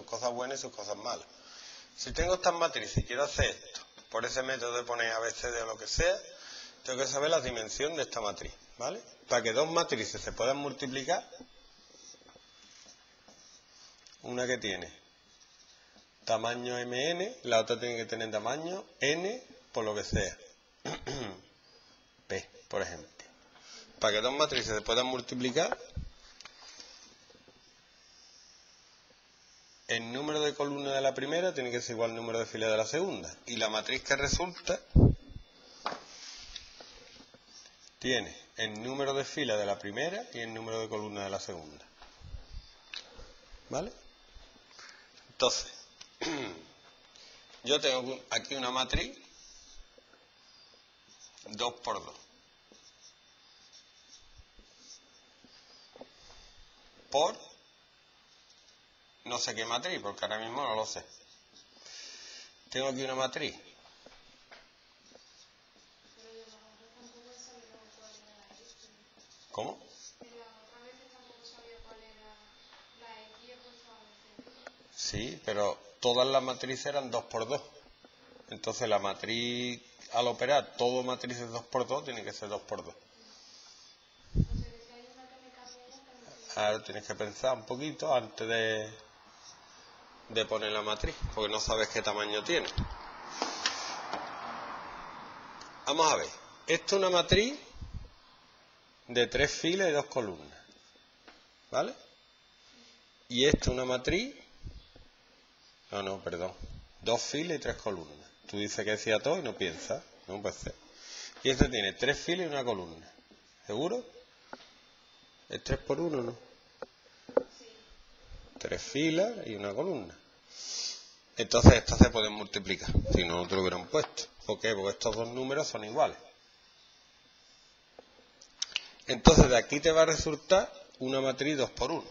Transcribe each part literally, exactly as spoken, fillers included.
cosas buenas y sus cosas malas. Si tengo estas matrices y quiero hacer esto, por ese método de poner A B C D o lo que sea, tengo que saber la dimensión de esta matriz, ¿vale? Para que dos matrices se puedan multiplicar, una que tiene tamaño M N, la otra tiene que tener tamaño N por lo que sea. P, por ejemplo. Para que dos matrices se puedan multiplicar, el número de columnas de la primera tiene que ser igual al número de filas de la segunda. Y la matriz que resulta tiene el número de filas de la primera y el número de columnas de la segunda. ¿Vale? Entonces, yo tengo aquí una matriz dos por dos. Por no sé qué matriz, porque ahora mismo no lo sé. Tengo aquí una matriz. ¿Cómo? Sí, pero todas las matrices eran dos por dos. Entonces la matriz, al operar todo matrices dos por dos, tiene que ser dos por dos. Ahora tienes que pensar un poquito antes de, de poner la matriz, porque no sabes qué tamaño tiene. Vamos a ver, esto es una matriz de tres filas y dos columnas, ¿vale? Y esto es una matriz, no, no, perdón, dos filas y tres columnas. Tú dices que decía todo y no piensas, no puede ser. Y este tiene tres filas y una columna, ¿seguro? Es tres por uno, ¿no? Tres filas y una columna. Entonces estas se pueden multiplicar, si no, no te lo hubieran puesto. ¿Por qué? Porque estos dos números son iguales. Entonces de aquí te va a resultar una matriz dos por uno.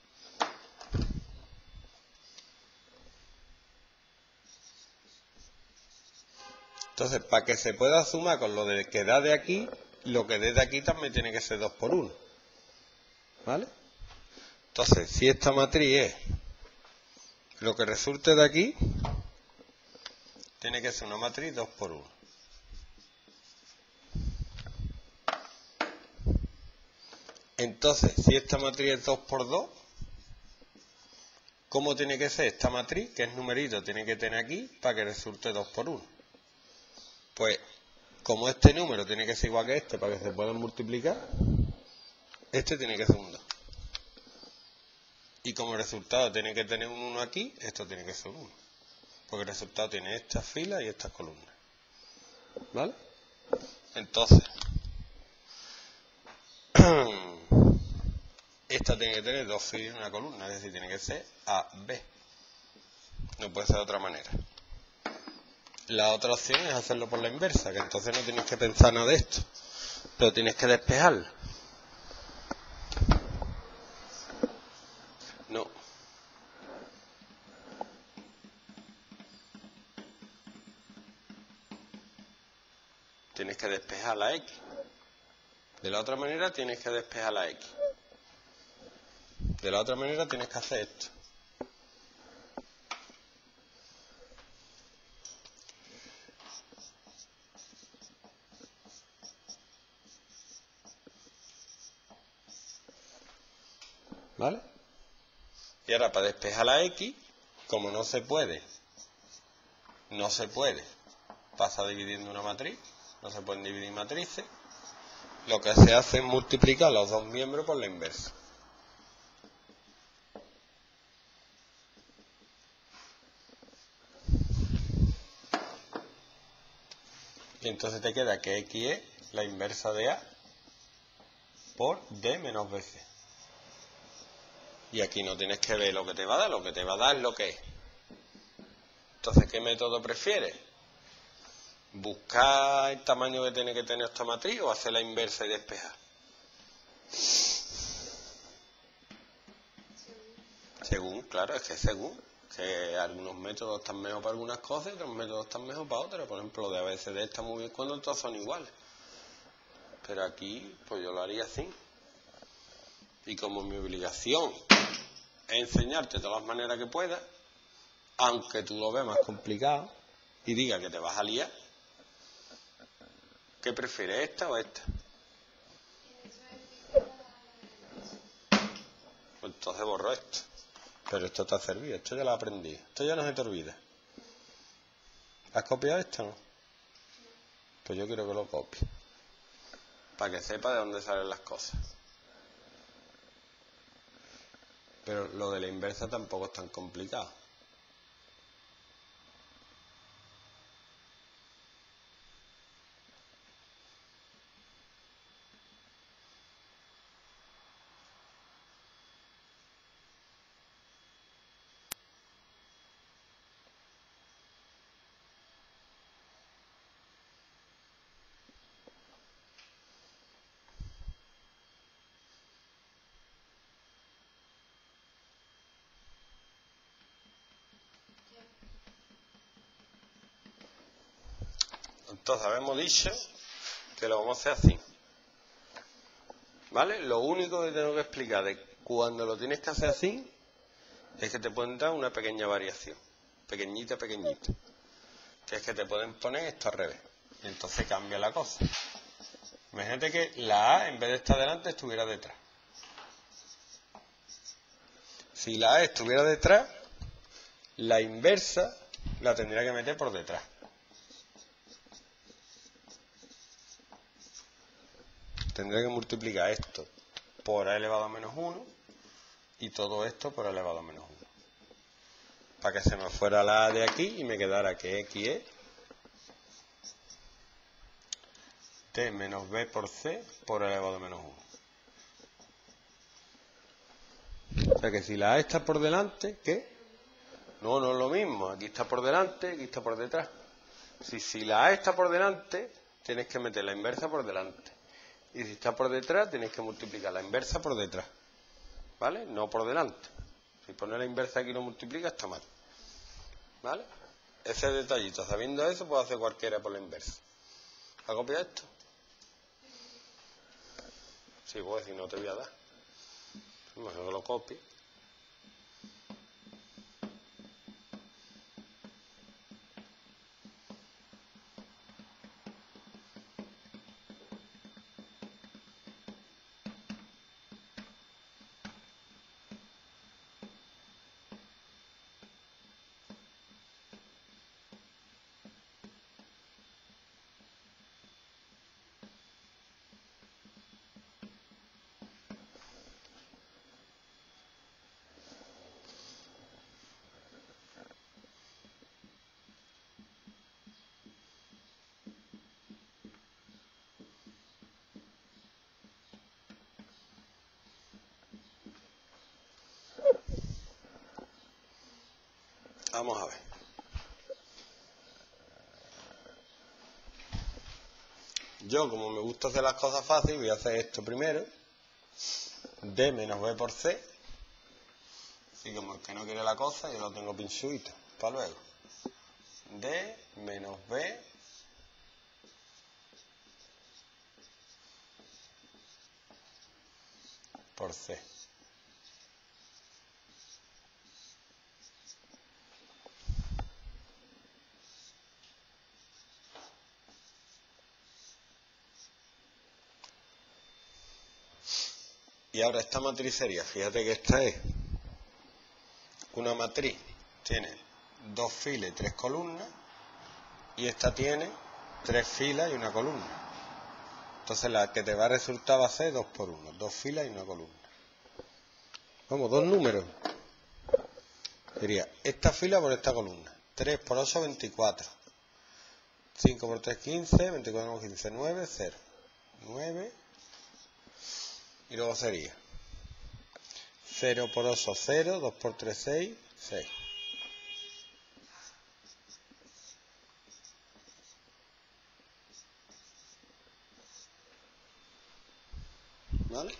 Entonces, para que se pueda sumar con lo de que da de aquí, lo que dé de aquí también tiene que ser dos por uno. ¿Vale? Entonces, si esta matriz es lo que resulte de aquí, tiene que ser una matriz dos por uno. Entonces, si esta matriz es dos por dos, ¿cómo tiene que ser esta matriz? Que es numerito, tiene que tener aquí para que resulte dos por uno. Pues, como este número tiene que ser igual que este para que se puedan multiplicar, este tiene que ser un dos. Y como resultado tiene que tener un uno aquí, esto tiene que ser un uno. Porque el resultado tiene estas filas y estas columnas. ¿Vale? Entonces, esta tiene que tener dos filas y una columna, es decir, tiene que ser A, B. No puede ser de otra manera. La otra opción es hacerlo por la inversa, que entonces no tienes que pensar nada de esto, pero tienes que despejarlo. No. Tienes que despejar la X. De la otra manera tienes que despejar la X. De la otra manera tienes que hacer esto. ¿Vale? Y ahora para despejar la X, como no se puede, no se puede, pasa dividiendo una matriz, no se pueden dividir matrices, lo que se hace es multiplicar los dos miembros por la inversa. Y entonces te queda que X es la inversa de A por D menos B C. Y aquí no tienes que ver lo que te va a dar, lo que te va a dar es lo que es. Entonces, ¿qué método prefieres? ¿Buscar el tamaño que tiene que tener esta matriz o hacer la inversa y despejar? Según, claro, es que según. Que algunos métodos están mejor para algunas cosas y otros métodos están mejor para otras. Por ejemplo, lo de A B C D está muy bien cuando todos son iguales. Pero aquí, pues yo lo haría así. Y como mi obligación es enseñarte de todas las maneras que puedas, aunque tú lo veas más complicado y digas que te vas a liar. ¿Qué prefieres, esta o esta? Pues entonces borro esto. Pero esto te ha servido, esto ya lo aprendí, esto ya no se te olvida. ¿Has copiado esto o no? Pues yo quiero que lo copies, para que sepa de dónde salen las cosas. Pero lo de la inversa tampoco es tan complicado. Entonces habíamos dicho que lo vamos a hacer así, ¿vale? Lo único que tengo que explicar de cuando lo tienes que hacer así es que te pueden dar una pequeña variación, pequeñita, pequeñita, que es que te pueden poner esto al revés, y entonces cambia la cosa. Imagínate que la A, en vez de estar delante, estuviera detrás. Si la A estuviera detrás, la inversa la tendría que meter por detrás. Tendré que multiplicar esto por a elevado a menos uno y todo esto por a elevado a menos uno. Para que se me fuera la A de aquí y me quedara que X es T menos B por C por a elevado a menos uno. O sea que si la A está por delante, ¿qué? No, no es lo mismo. Aquí está por delante, aquí está por detrás. Si, si la A está por delante, tienes que meter la inversa por delante. Y si está por detrás, tienes que multiplicar la inversa por detrás. ¿Vale? No por delante. Si pones la inversa aquí y lo multiplica, está mal. ¿Vale? Ese detallito. Sabiendo eso, puedo hacer cualquiera por la inversa. ¿Has copiado esto? Sí, pues si no te voy a dar. Mejor que lo copie. Vamos a ver. Yo, como me gusta hacer las cosas fáciles, voy a hacer esto primero. D menos B por C. Y como el que no quiere la cosa, yo lo tengo pinchuito. Para luego. D menos B por C. Y ahora esta matriz sería, fíjate que esta es una matriz, tiene dos filas y tres columnas, y esta tiene tres filas y una columna. Entonces la que te va a resultar va a ser dos por uno, dos filas y una columna. Vamos, dos números. Sería esta fila por esta columna. tres por ocho, veinticuatro. cinco por tres, quince. veinticuatro por quince, nueve, cero. nueve. Y luego sería cero por ocho, cero. dos por tres, seis. seis. ¿Vale?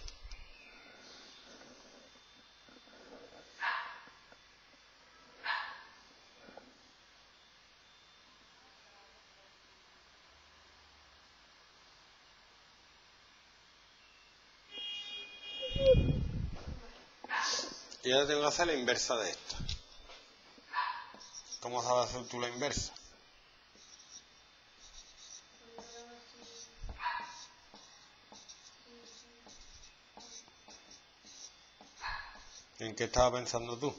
Y ahora tengo que hacer la inversa de esto. ¿Cómo sabes hacer tú la inversa? ¿En qué estaba pensando tú?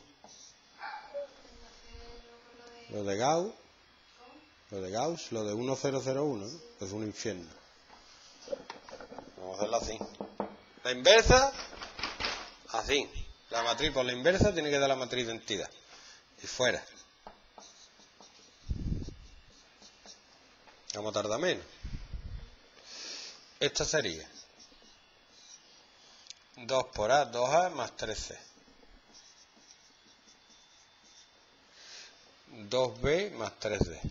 Lo de Gauss, lo de Gauss, lo de uno cero cero uno, ¿no? Es un infierno. Vamos a hacerlo así. La inversa, así. La matriz por la inversa tiene que dar la matriz de entidad. Y fuera. Vamos a tardar menos. Esta sería dos por A, dos A más tres C. dos B más tres D.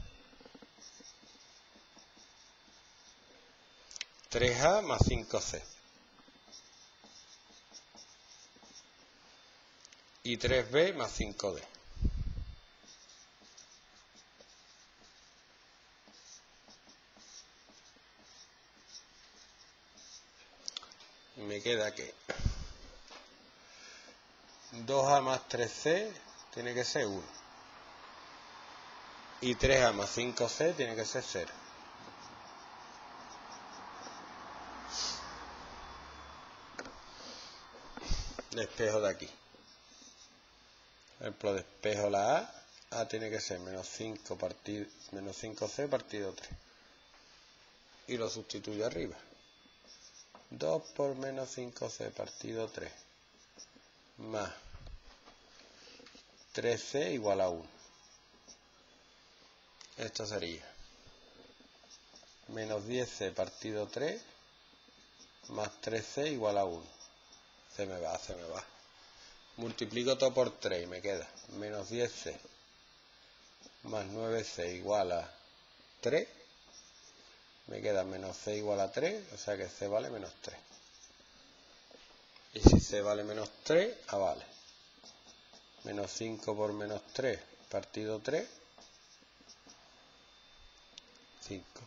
tres A más cinco C. Y tres B más cinco D. Y me queda que dos A más tres C tiene que ser uno. Y tres A más cinco C tiene que ser cero. Despejo de aquí. Por ejemplo, despejo la A. A tiene que ser menos cinco, partido, menos cinco C partido tres. Y lo sustituyo arriba. dos por menos cinco C partido tres. Más tres C igual a uno. Esto sería menos diez C partido tres más tres C igual a uno. Se me va, se me va. Multiplico todo por tres y me queda menos diez C más nueve C igual a tres. Me queda menos C igual a tres, o sea que C vale menos tres. Y si C vale menos tres, A vale. Menos cinco por menos tres partido tres. cinco.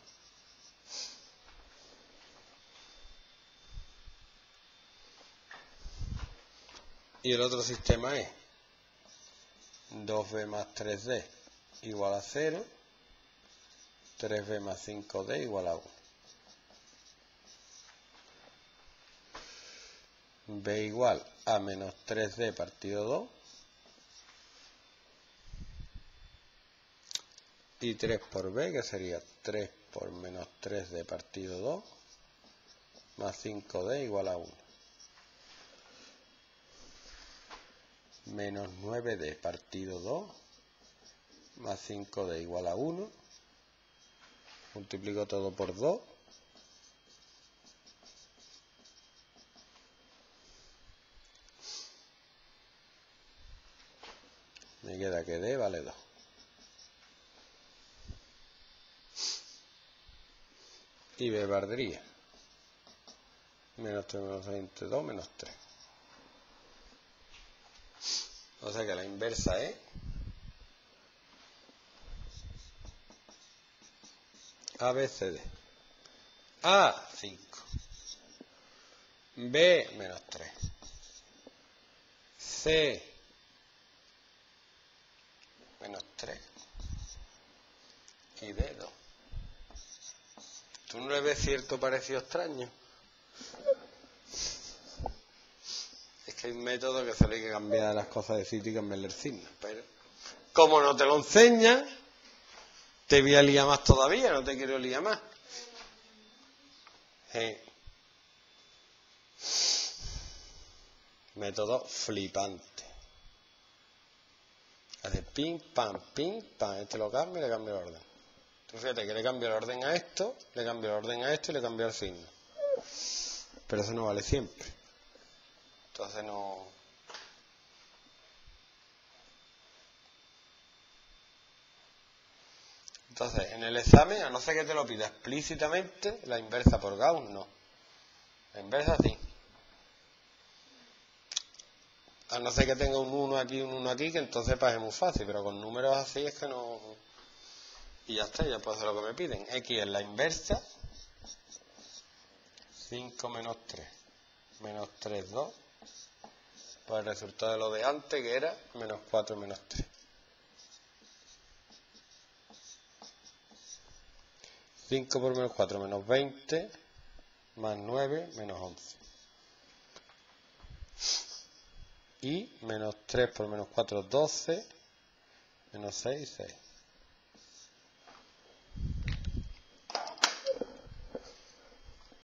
Y el otro sistema es dos B más tres D igual a cero, tres B más cinco D igual a uno. B igual a menos tres D partido dos. Y tres por B, que sería tres por menos tres D partido dos, más cinco D igual a uno. Menos nueve D partido dos, más cinco D igual a uno. Multiplico todo por dos. Me queda que D vale dos. Y B valdría menos tres menos veintidós menos tres. O sea que la inversa es A, B, C, D. A, cinco. B, menos tres. C, menos tres. Y D, dos. ¿Tú no le ves cierto parecido extraño? Es que hay un método que solo hay que cambiar las cosas de sitio y cambiarle el signo. Pero como no te lo enseña, te voy a liar más todavía, no te quiero liar más. Sí. Método flipante. Hace pim, pam, pim, pam. Este lo cambio y le cambio el orden. Tú fíjate que le cambio el orden a esto, le cambio el orden a esto y le cambio el signo. Pero eso no vale siempre. Entonces no... Entonces, en el examen, a no ser que te lo pida explícitamente, la inversa por Gauss, no. La inversa sí. A no ser que tenga un uno aquí y un uno aquí, que entonces pues es muy fácil, pero con números así es que no... Y ya está, ya puedo hacer lo que me piden. X es la inversa. cinco menos tres. Menos tres, dos. Pues el resultado de lo de antes, que era menos cuatro menos tres. cinco por menos cuatro menos veinte, más nueve menos once. Y menos tres por menos cuatro, doce, menos seis, seis.